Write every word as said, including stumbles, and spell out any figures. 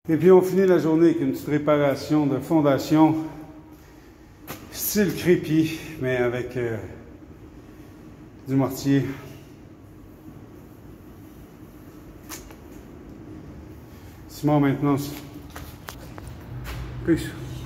Et puis on finit la journée avec une petite réparation de fondation style crépi, mais avec euh, du mortier. Simon maintenant. Peace.